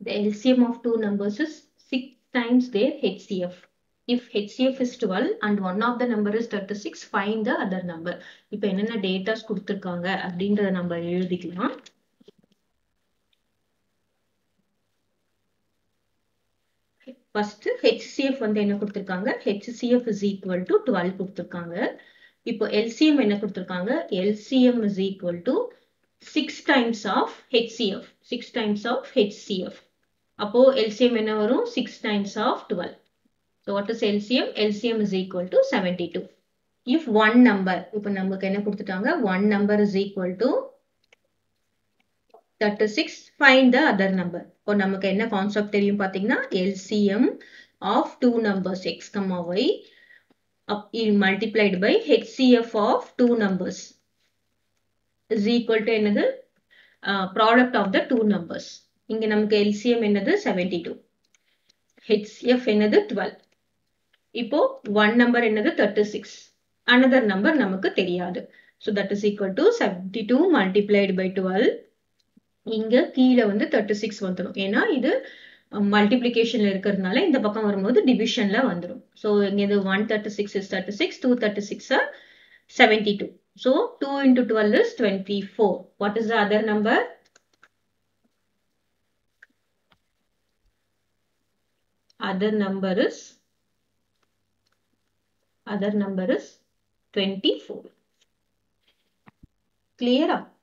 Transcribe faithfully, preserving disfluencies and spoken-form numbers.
The L C M of two numbers is six times their H C F. If H C F is twelve and one of the number is thirty-six, find the other number. இப்போ என்னென்ன datas கொடுத்திருக்காங்க அப்படின்றத நம்ம எழுதிக்கலாம். First H C F வந்து என்ன கொடுத்திருக்காங்க? H C F is equal to twelve கொடுத்திருக்காங்க. இப்போ L C M என்ன கொடுத்திருக்காங்க? L C M is equal to six times of H C F. six times of H C F. அப்போ L C M என்ன வரும்? six times of twelve. So what is L C M? L C M is equal to seventy-two. If one number, இப்போ நமக்கு என்ன கொடுத்துட்டாங்க? one number is equal to thirty-six, find the other number. இப்போ நமக்கு என்ன concept தெரியும் பார்த்தீங்கன்னா L C M of two numbers x, y up, multiplied by H C F of two numbers is equal to என்னது? Uh, product of the two numbers. இங்க நமக்கு L C M என்னது? seventy-two. H C F என்னது? twelve. இப்போ one number என்னது? thirty-six. Another number நமக்கு தெரியாது. So that is equal to seventy-two multiplied by twelve. இங்க கீழ வந்து thirty-six வந்துரும். ஏன்னா இது மல்டிப்ளிகேஷன்ல இருக்கிறதுனால இந்த பக்கம் வரும்போது டிவிஷன்ல வந்துரும். So இங்க இது one thirty-six is thirty-six, two thirty-six are seventy-two. So two into twelve is twenty-four. What is the other number? Other number is other number is twenty-four. Clear up?